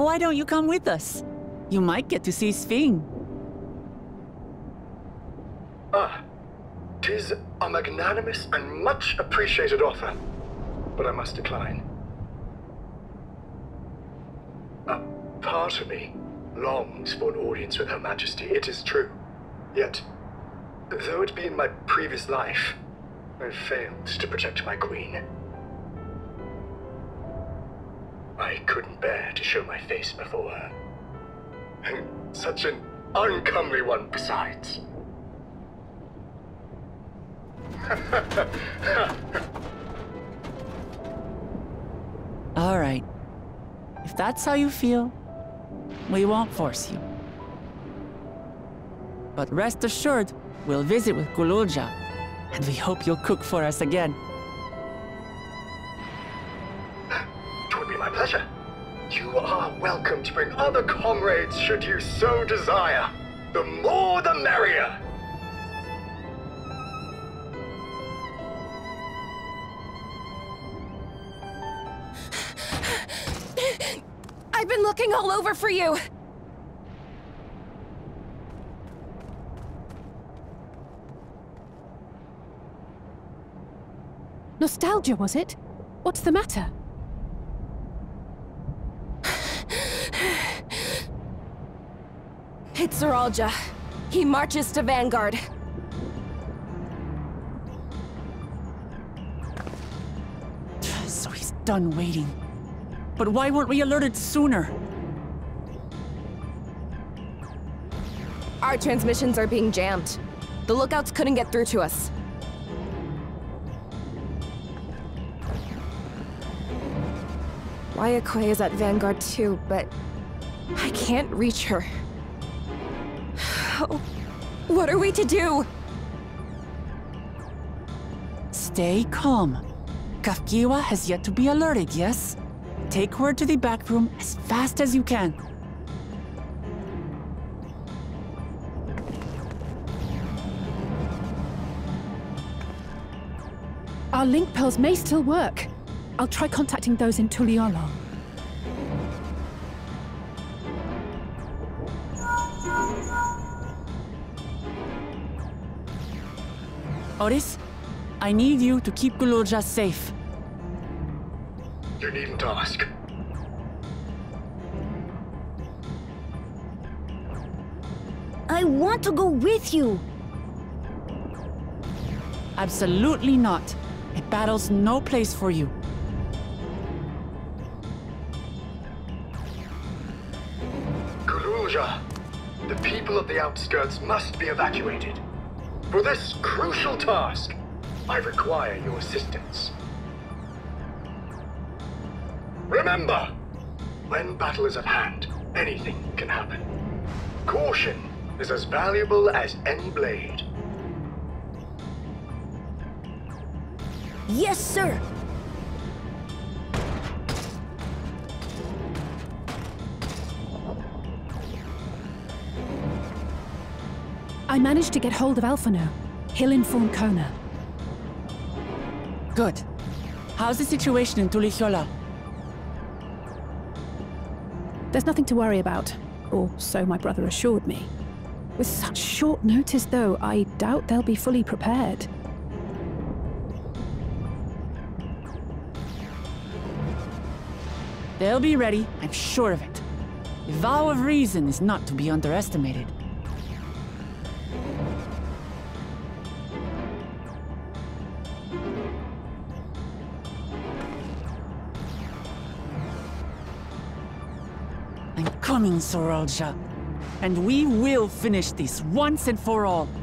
Why don't you come with us? You might get to see Sphinx. Ah, 'tis a magnanimous and much appreciated offer, but I must decline. A part of me longs for an audience with Her Majesty, it is true. Yet, though it be in my previous life, I failed to protect my queen. I couldn't bear to show my face before her. And such an uncomely one besides. All right. If that's how you feel, we won't force you. But rest assured, we'll visit with Kululja, and we hope you'll cook for us again. It would be my pleasure. You are welcome to bring other comrades should you so desire. The more the merrier. I've been looking all over for you! Nostalgia, was it? What's the matter? It's Zeralja. He marches to Vanguard. So he's done waiting. But why weren't we alerted sooner? Our transmissions are being jammed. The lookouts couldn't get through to us. Wayakoi is at Vanguard too, but I can't reach her. Oh, what are we to do? Stay calm. Kafkiwa has yet to be alerted, yes? Take her to the back room as fast as you can. Our link pearls may still work. I'll try contacting those in Tuliolo. Oris, I need you to keep Kululja safe. You needn't ask. I want to go with you. Absolutely not. A battle's no place for you. Kululja, the people of the outskirts must be evacuated. For this crucial task, I require your assistance. Remember, when battle is at hand, anything can happen. Caution is as valuable as any blade. Yes, sir. I managed to get hold of Alphano. He'll inform Kona. Good. How's the situation in Tulichola? There's nothing to worry about, or so my brother assured me. With such short notice, though, I doubt they'll be fully prepared. They'll be ready, I'm sure of it. The vow of reason is not to be underestimated. I'm coming, Zeralja. And we will finish this once and for all.